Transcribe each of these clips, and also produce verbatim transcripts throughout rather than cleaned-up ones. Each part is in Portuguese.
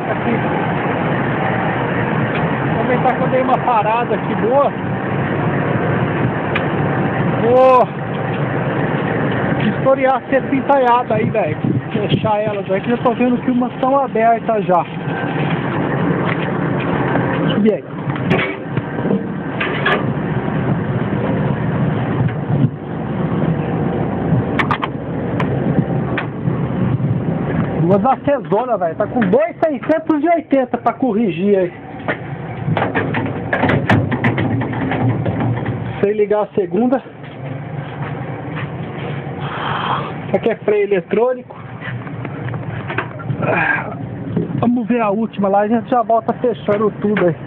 aqui. Aproveitar que eu dei uma parada aqui boa. Vou historiar a seta entalhada aí, velho. Fechar elas aí, que eu tô vendo que umas estão abertas já. Deixa eu ver aí. Duas acesonas, velho. Tá com dois mil seiscentos e oitenta pra corrigir aí. Sem ligar a segunda. Isso aqui é freio eletrônico. Vamos ver a última lá, a gente já volta fechando tudo aí.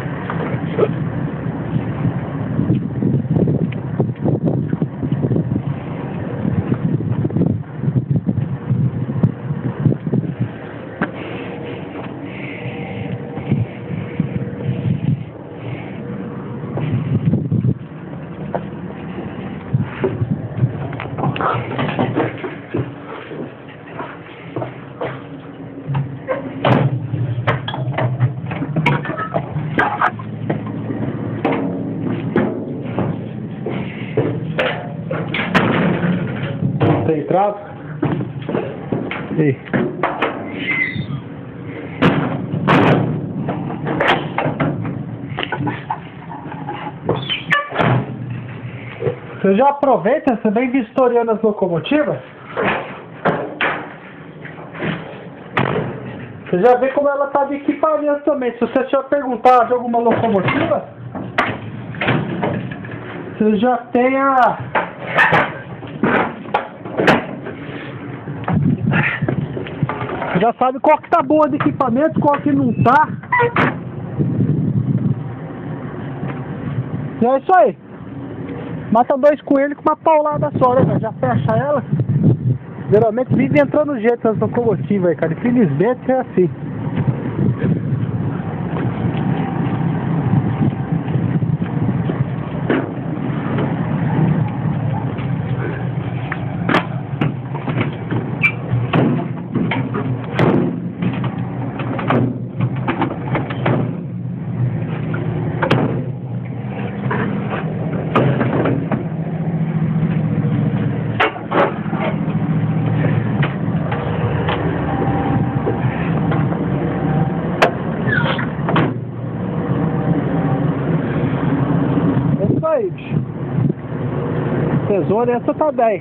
Tem travo? Aí. Você já aproveita, você vem vistoriando as locomotivas? Você já vê como ela tá de equipamento também. Se você já perguntar de alguma locomotiva, você já tem a... já sabe qual que tá boa de equipamento, qual que não tá. E é isso aí. Mata dois coelhos com uma paulada só, né? Já fecha ela. Geralmente vive entrando no jeito das locomotivas aí, cara. Infelizmente é assim. Aí, bicho. Tesoura, essa tá dez.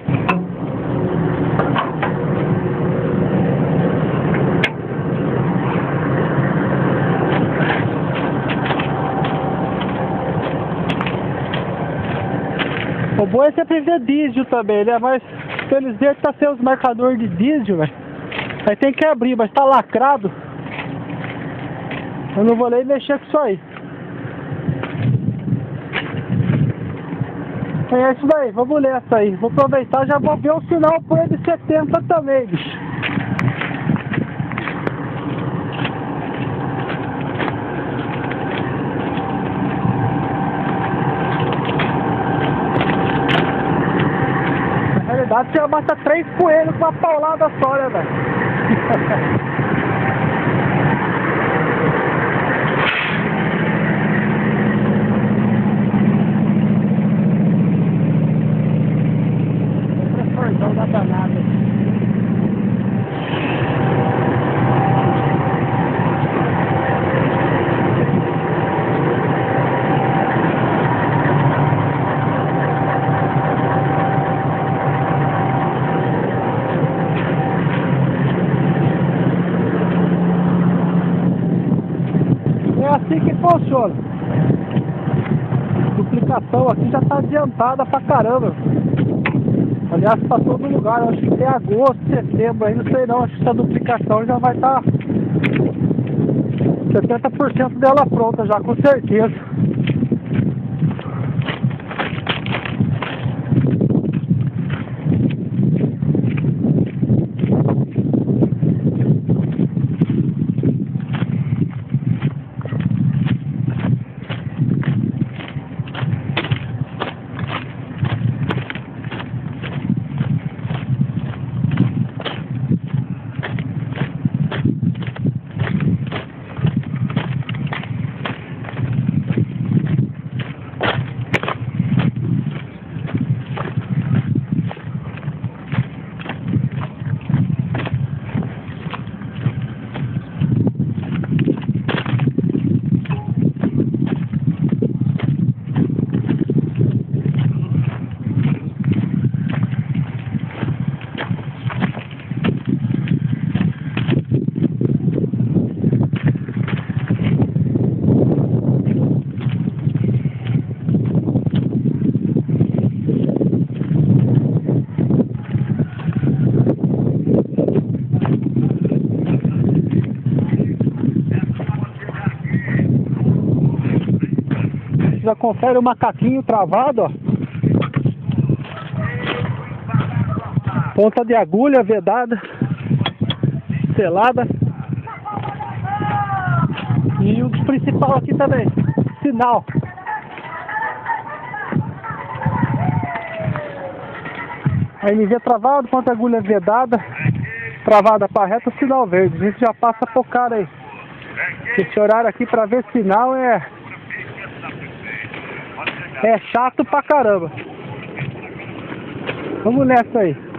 O bom é sempre ver diesel também, né? Mas felizmente tá sem os marcadores de diesel, velho. Aí tem que abrir, mas tá lacrado. Eu não vou nem mexer com isso aí. É isso daí, vamos nessa aí. Vou aproveitar e já vou ver o sinal por de setenta também, bicho. Na realidade, você abaixa três coelhos com uma paulada só, né, velho? Não dá pra nada. É assim que funciona. A duplicação aqui já tá adiantada pra caramba. Aliás, para todo lugar, eu acho que tem agosto, setembro, aí não sei não, acho que essa duplicação já vai estar setenta por cento dela pronta já, com certeza. Já confere o macaquinho travado, ó. Ponta de agulha vedada, selada. E o principal aqui também, sinal. A M V travado, ponta de agulha vedada, travada para reta, sinal verde. A gente já passa por cara aí. Esse horário aqui para ver sinal é é chato pra caramba. Vamos nessa aí.